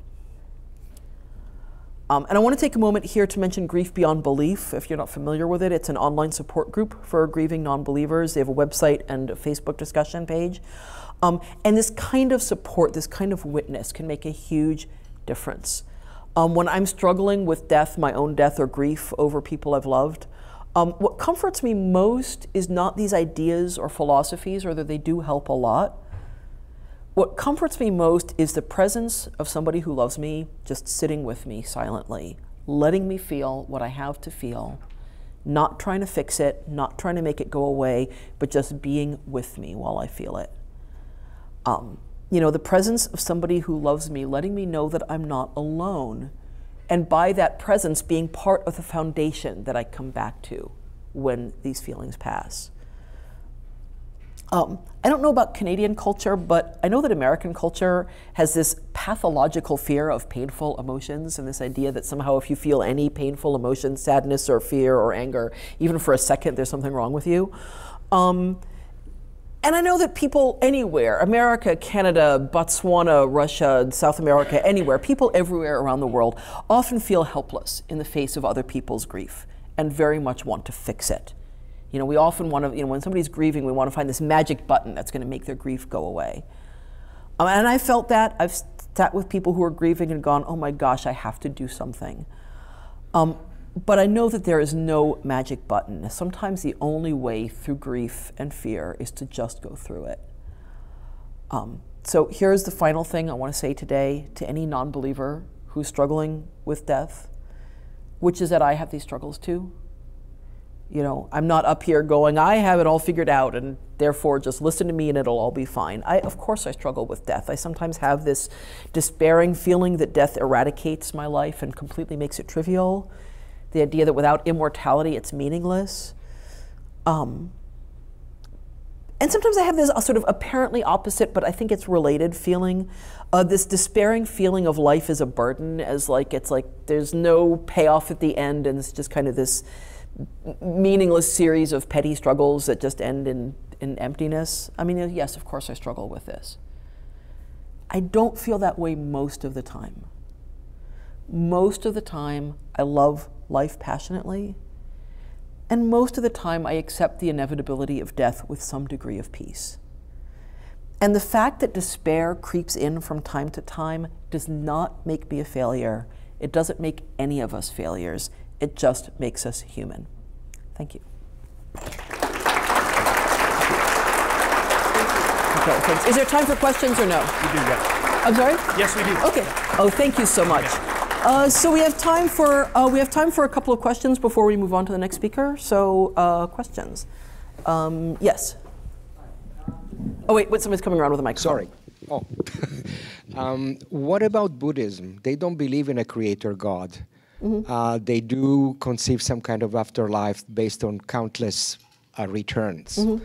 And I want to take a moment here to mention Grief Beyond Belief. If you're not familiar with it, it's an online support group for grieving non-believers. They have a website and a Facebook discussion page. And this kind of support, this kind of witness can make a huge difference. When I'm struggling with death, my own death or grief over people I've loved, what comforts me most is not these ideas or philosophies, although they do help a lot. What comforts me most is the presence of somebody who loves me just sitting with me silently, letting me feel what I have to feel, not trying to fix it, not trying to make it go away, but just being with me while I feel it. The presence of somebody who loves me, letting me know that I'm not alone. And by that presence, being part of the foundation that I come back to when these feelings pass. I don't know about Canadian culture, but I know that American culture has this pathological fear of painful emotions and this idea that somehow if you feel any painful emotion, sadness or fear or anger, even for a second, there's something wrong with you. And I know that people anywhere, America, Canada, Botswana, Russia, South America, anywhere, people everywhere around the world often feel helpless in the face of other people's grief and very much want to fix it. We often want to, when somebody's grieving, we want to find this magic button that's going to make their grief go away. And I felt that. I've sat with people who are grieving and gone, oh my gosh, I have to do something. But I know that there is no magic button. Sometimes the only way through grief and fear is to just go through it. So here's the final thing I want to say today to any non-believer who's struggling with death, which is that I have these struggles too. You know, I'm not up here going, I have it all figured out, and therefore just listen to me and it'll all be fine. Of course I struggle with death. I sometimes have this despairing feeling that death eradicates my life and completely makes it trivial. The idea that without immortality it's meaningless. And sometimes I have this sort of apparently opposite, but I think it's related feeling, this despairing feeling of life as a burden, as like, it's like there's no payoff at the end, and it's just kind of this meaningless series of petty struggles that just end in emptiness. I mean, yes, of course I struggle with this. I don't feel that way most of the time. Most of the time, I love life passionately. And most of the time, I accept the inevitability of death with some degree of peace. And the fact that despair creeps in from time to time does not make me a failure. It doesn't make any of us failures. It just makes us human. Thank you. Okay, thanks. Is there time for questions or no? We do, yes. I'm sorry? Yes, we do. Okay. Oh, thank you so much. So we have time for a couple of questions before we move on to the next speaker. So questions. Yes. Oh wait, somebody's coming around with a microphone. Sorry. Oh. What about Buddhism? They don't believe in a creator God. Mm-hmm. They do conceive some kind of afterlife based on countless returns. Mm-hmm.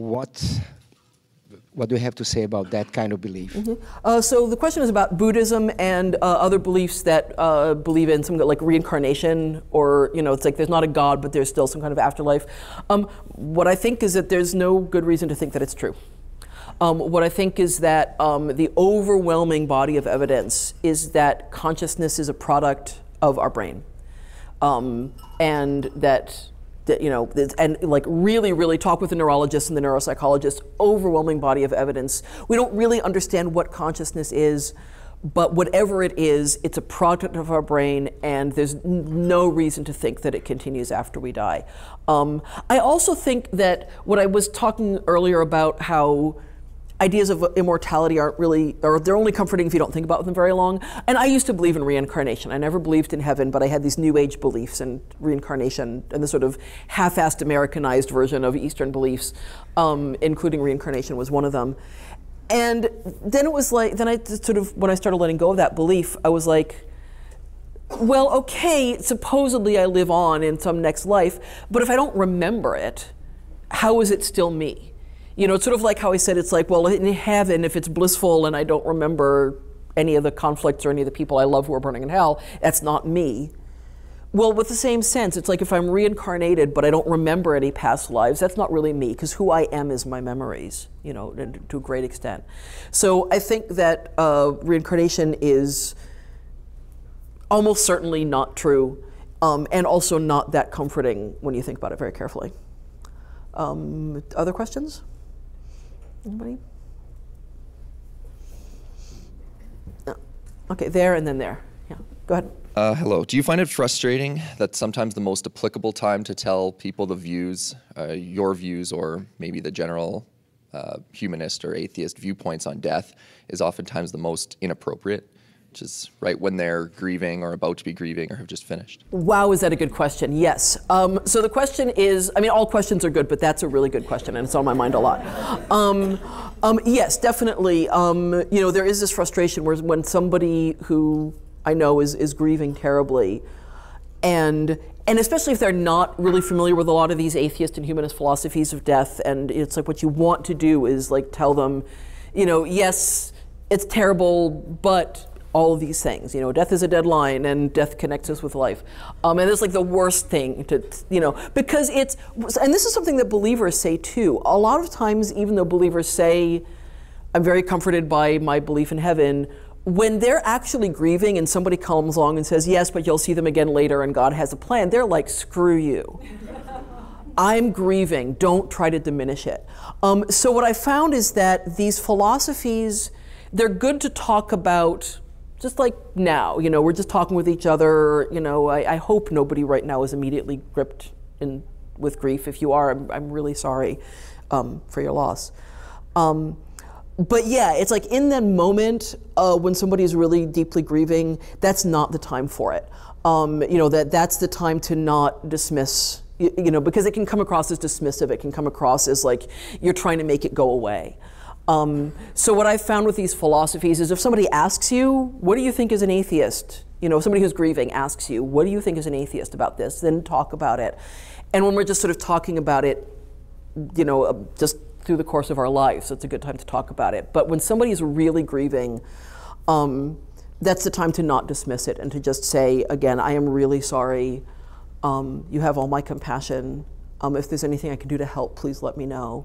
What do you have to say about that kind of belief? Mm-hmm. So the question is about Buddhism and other beliefs that believe in some like reincarnation, or it's like there's not a God, but there's still some kind of afterlife. What I think is that there's no good reason to think that it's true. What I think is that the overwhelming body of evidence is that consciousness is a product of our brain, and that and like really talk with the neurologists and the neuropsychologists, overwhelming body of evidence. We don't really understand what consciousness is, but whatever it is, it's a product of our brain, and there's no reason to think that it continues after we die. I also think that what I was talking earlier about how ideas of immortality aren't really, or they're only comforting if you don't think about them very long. And I used to believe in reincarnation. I never believed in heaven, but I had these New Age beliefs in reincarnation and the sort of half-assed Americanized version of Eastern beliefs, including reincarnation was one of them. And then it was like, then I sort of, when I started letting go of that belief, I was like, well, okay, supposedly I live on in some next life, but if I don't remember it, how is it still me? It's sort of like how I said, it's like, well, in heaven, if it's blissful and I don't remember any of the conflicts or any of the people I love who are burning in hell, that's not me. Well, with the same sense, it's like if I'm reincarnated but I don't remember any past lives, that's not really me, because who I am is my memories, to a great extent. So I think that reincarnation is almost certainly not true, and also not that comforting when you think about it very carefully. Other questions? Anybody? No. Okay, there and then there. Yeah, go ahead. Hello. Do you find it frustrating that sometimes the most applicable time to tell people the views, your views, or maybe the general humanist or atheist viewpoints on death is oftentimes the most inappropriate, which is right when they're grieving or about to be grieving or have just finished? Wow, is that a good question? Yes. So the question is, I mean, all questions are good, but that's a really good question, and it's on my mind a lot. Yes, definitely. There is this frustration where when somebody who I know is grieving terribly, and especially if they're not really familiar with a lot of these atheist and humanist philosophies of death, and it's like what you want to do is like tell them, yes, it's terrible, but all of these things, death is a deadline and death connects us with life. And it's like the worst thing to, because it's, and this is something that believers say too. A lot of times, even though believers say, I'm very comforted by my belief in heaven, when they're actually grieving and somebody comes along and says, yes, but you'll see them again later and God has a plan, they're like, screw you. I'm grieving, don't try to diminish it. So what I found is that these philosophies, they're good to talk about just like now, we're just talking with each other. I hope nobody right now is immediately gripped with grief. If you are, I'm really sorry for your loss. But yeah, it's like in that moment when somebody is really deeply grieving, that's not the time for it. That's the time to not dismiss, You know, because it can come across as dismissive. It can come across as like you're trying to make it go away. So what I've found with these philosophies is if somebody asks you, what do you think is an atheist? You know, somebody who's grieving asks you, what do you think is an atheist about this? Then talk about it. And when we're just sort of talking about it, you know, just through the course of our lives, it's a good time to talk about it. But when somebody is really grieving, that's the time to not dismiss it and to just say, again, I am really sorry. You have all my compassion. If there's anything I can do to help, please let me know.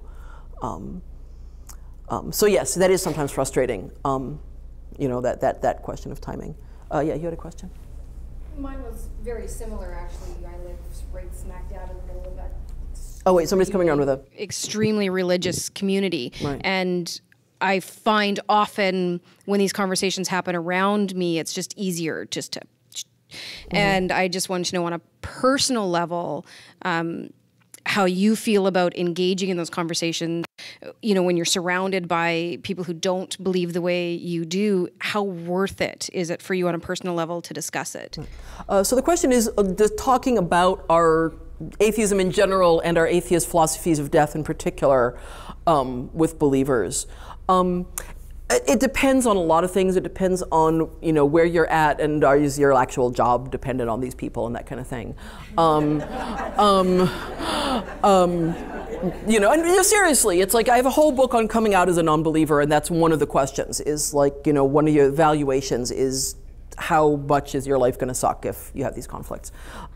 So yes, that is sometimes frustrating, you know, that question of timing. Yeah, you had a question? Mine was very similar, actually. I live right smack dab in the middle of that. Oh wait, somebody's coming around with a... Extremely religious community. Right. And I find often when these conversations happen around me, it's just easier just to... And I just wanted to know on a personal level, how you feel about engaging in those conversations, you know, when you're surrounded by people who don't believe the way you do, how worth it is it for you on a personal level to discuss it? So the question is, just talking about our atheism in general and our atheist philosophies of death in particular with believers. It depends on a lot of things. It depends on, you know, where you're at and is your actual job dependent on these people and that kind of thing. You know, and you know, seriously, it's like I have a whole book on coming out as a non-believer, and that's one of the questions is like, you know, one of your evaluations is how much is your life going to suck if you have these conflicts.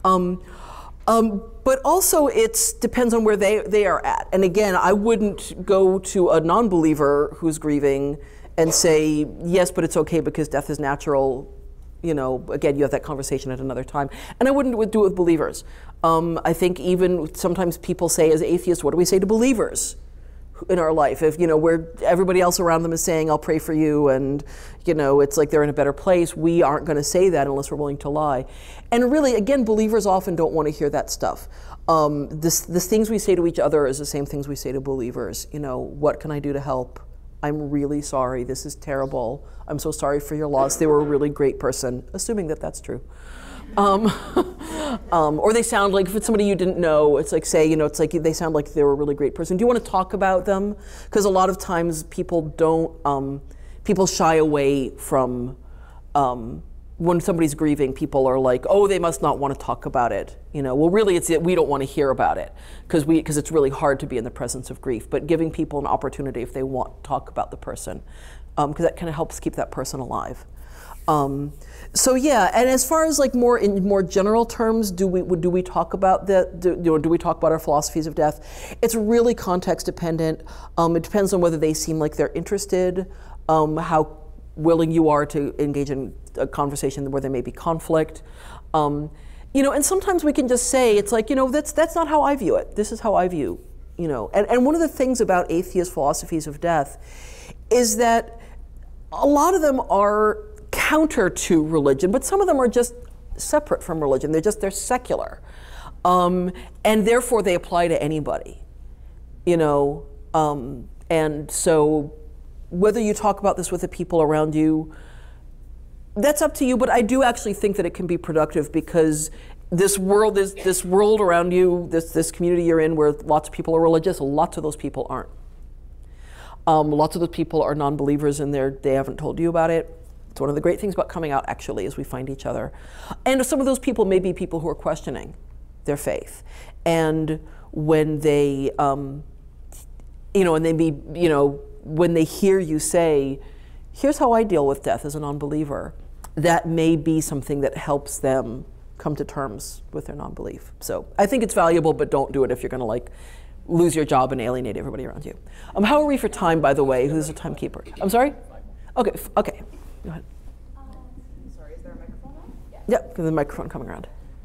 But also it depends on where they are at. And again, I wouldn't go to a non-believer who's grieving and say, yes, but it's okay because death is natural. You know, again, you have that conversation at another time. And I wouldn't do it with believers. I think even sometimes people say as atheists, what do we say to believers in our life? If, you know, where everybody else around them is saying, I'll pray for you, and, you know, it's like they're in a better place, we aren't going to say that unless we're willing to lie. And really, again, believers often don't want to hear that stuff. The things we say to each other is the same things we say to believers. You know, what can I do to help? I'm really sorry. This is terrible. I'm so sorry for your loss. They were a really great person, assuming that that's true. Or they sound like, if it's somebody you didn't know, it's like, say, you know, it's like they sound like they were a really great person. Do you want to talk about them? Because a lot of times people don't, people shy away from, when somebody's grieving, people are like, oh, they must not want to talk about it. You know, well, really, we don't want to hear about it because it's really hard to be in the presence of grief. But giving people an opportunity if they want to talk about the person, because that kind of helps keep that person alive. So yeah, and as far as like in more general terms, do we talk about do we talk about our philosophies of death? It's really context dependent. It depends on whether they seem like they're interested, how willing you are to engage in a conversation where there may be conflict. You know, and sometimes we can just say, it's like, you know, that's not how I view it. This is how I view, you know. And one of the things about atheist philosophies of death is that a lot of them are counter to religion, but some of them are just separate from religion. They're secular. And therefore they apply to anybody, you know. And so whether you talk about this with the people around you, that's up to you, but I do actually think that it can be productive because this world around you, this community you're in where lots of people are religious, lots of those people aren't. Lots of those people are non-believers and they haven't told you about it. It's one of the great things about coming out, actually, is we find each other. And some of those people may be people who are questioning their faith. And when they, you know, and they be, you know, when they hear you say, here's how I deal with death as a non-believer, that may be something that helps them come to terms with their non-belief. So I think it's valuable, but don't do it if you're going to like lose your job and alienate everybody around you. How are we for time, by the way? Who's the timekeeper? I'm sorry? Okay, okay. Go ahead. Sorry, is there a microphone on? Yeah. Yep, the microphone coming around.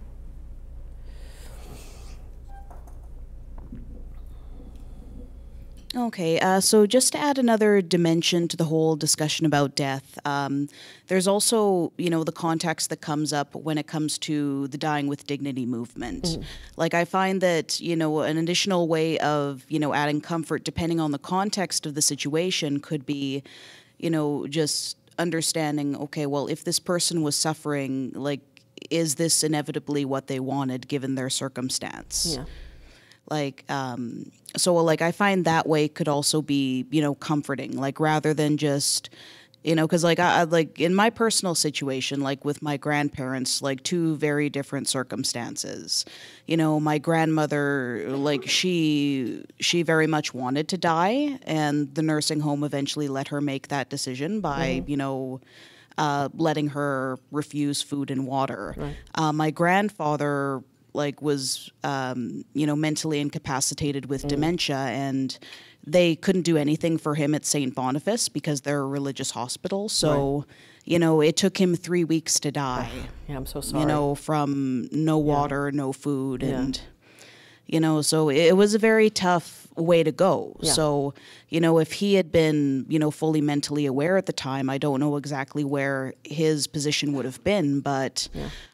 Okay, so just to add another dimension to the whole discussion about death, there's also, you know, the context that comes up when it comes to the Dying with Dignity movement. Mm-hmm. Like, I find that, you know, an additional way of, you know, adding comfort depending on the context of the situation could be, you know, just understanding, okay, well, if this person was suffering, like, is this inevitably what they wanted given their circumstance? Yeah. Like, so like I find that way could also be, you know, comforting, like rather than just, you know, because like I like in my personal situation, like with my grandparents, like two very different circumstances. You know, my grandmother, like she very much wanted to die, and the nursing home eventually let her make that decision by, you know, letting her refuse food and water. Right. My grandfather like was, you know, mentally incapacitated with dementia, and they couldn't do anything for him at St. Boniface because they're a religious hospital. So, you know, it took him 3 weeks to die. Yeah, I'm so sorry. You know, from no water, no food, and, you know, so it was a very tough way to go. Yeah. So, you know, if he had been, you know, fully mentally aware at the time, I don't know exactly where his position would have been, but...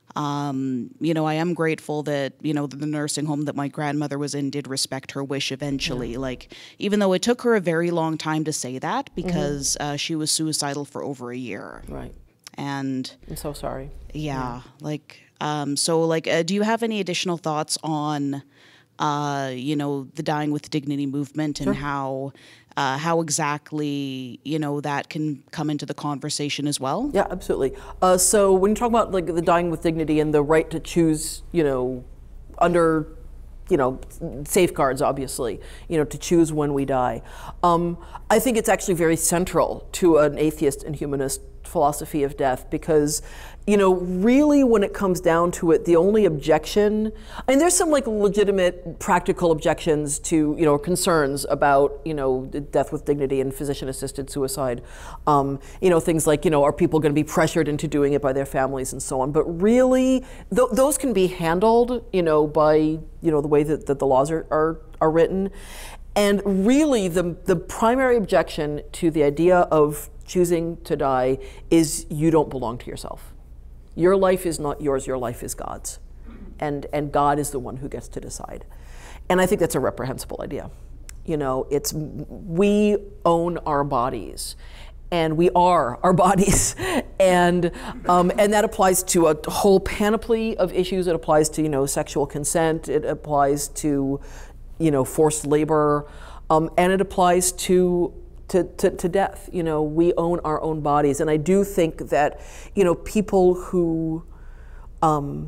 you know, I am grateful that, you know, the nursing home that my grandmother was in did respect her wish eventually. Like, even though it took her a very long time to say that because she was suicidal for over a year. Right. And I'm so sorry. Yeah. Like, so like, do you have any additional thoughts on, you know, the Dying with Dignity movement and how exactly, you know, that can come into the conversation as well? Yeah, absolutely. So when you talk about like the dying with dignity and the right to choose, you know, under, you know, safeguards, obviously, you know, to choose when we die, I think it's actually very central to an atheist and humanist philosophy of death because, you know, really when it comes down to it, the only objection, and there's some like legitimate practical objections to, you know, concerns about, you know, death with dignity and physician-assisted suicide. You know, things like, you know, are people going to be pressured into doing it by their families and so on? But really, those can be handled, you know, by, you know, the way that the laws are written. And really, the primary objection to the idea of choosing to die is you don't belong to yourself. Your life is not yours, your life is God's. And God is the one who gets to decide. And I think that's a reprehensible idea. You know, it's, we own our bodies. And we are our bodies, and that applies to a whole panoply of issues. It applies to, you know, sexual consent. It applies to, you know, forced labor, and it applies to death. You know, we own our own bodies, and I do think that, you know, people who, I'm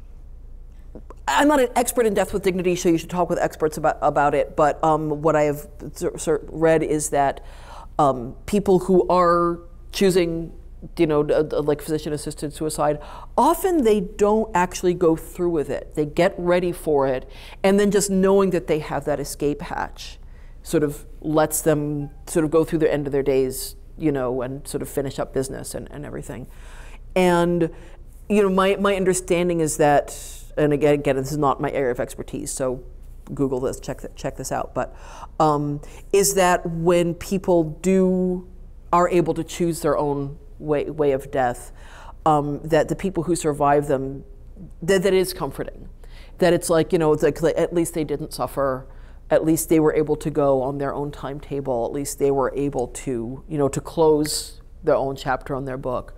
not an expert in death with dignity, so you should talk with experts about it. But what I have read is that people who are choosing, you know, like physician-assisted suicide, often they don't actually go through with it. They get ready for it, and then just knowing that they have that escape hatch sort of lets them sort of go through the end of their days, you know, and sort of finish up business and everything. And, you know, my understanding is that, and again, this is not my area of expertise, so Google this, check this out, but is that when people are able to choose their own way of death, that the people who survive them, that is comforting. That it's like, you know, it's like at least they didn't suffer, at least they were able to go on their own timetable, at least they were able to, you know, to close their own chapter on their book.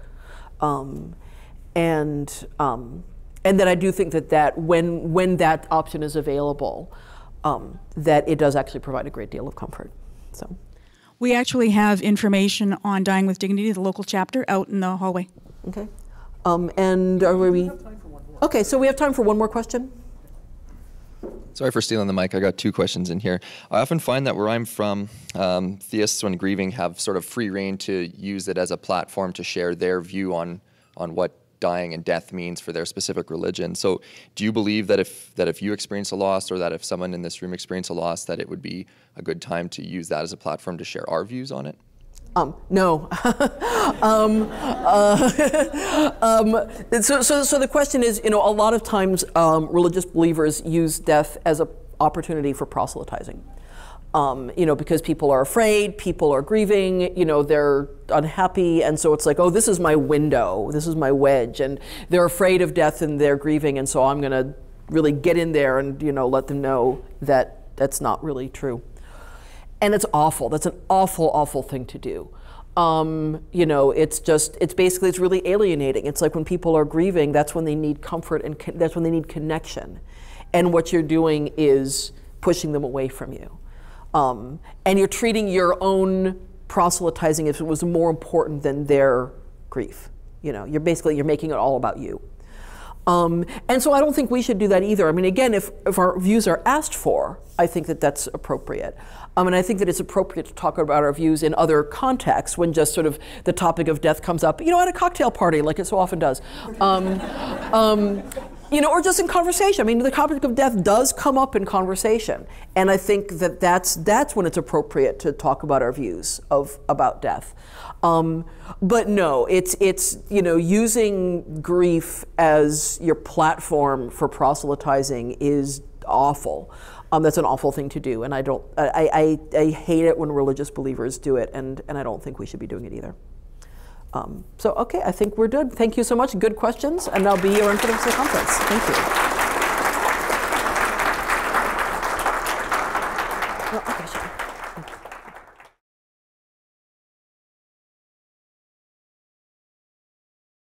And that I do think that when that option is available, that it does actually provide a great deal of comfort. So, we actually have information on Dying with Dignity, the local chapter, out in the hallway. Okay. And are we? Okay, so we have time for one more question. Sorry for stealing the mic. I got 2 questions in here. I often find that where I'm from, theists when grieving have sort of free reign to use it as a platform to share their view on what dying and death means for their specific religion. So do you believe that if you experience a loss, or that if someone in this room experienced a loss, that it would be a good time to use that as a platform to share our views on it? No. So the question is, you know, a lot of times religious believers use death as an opportunity for proselytizing. You know, because people are afraid, people are grieving, you know, they're unhappy, and so it's like, oh, this is my window, this is my wedge, and they're afraid of death and they're grieving, and so I'm going to really get in there and, you know, let them know that that's not really true. And it's awful. That's an awful, awful thing to do. You know, it's basically, it's really alienating. It's like when people are grieving, that's when they need comfort and that's when they need connection. And what you're doing is pushing them away from you. And you're treating your own proselytizing as if it was more important than their grief. You know, you're making it all about you. And so I don't think we should do that either. I mean, again, if our views are asked for, I think that that's appropriate. And I think that it's appropriate to talk about our views in other contexts when just sort of the topic of death comes up, you know, at a cocktail party, like it so often does. You know, or just in conversation. I mean, the topic of death does come up in conversation. And I think that that's when it's appropriate to talk about our views about death. But no, it's you know, using grief as your platform for proselytizing is awful. That's an awful thing to do, and I hate it when religious believers do it, and I don't think we should be doing it either. So okay, I think we're good. Thank you so much. Good questions, and I'll be around for the rest of the conference. Thank you. Well, okay.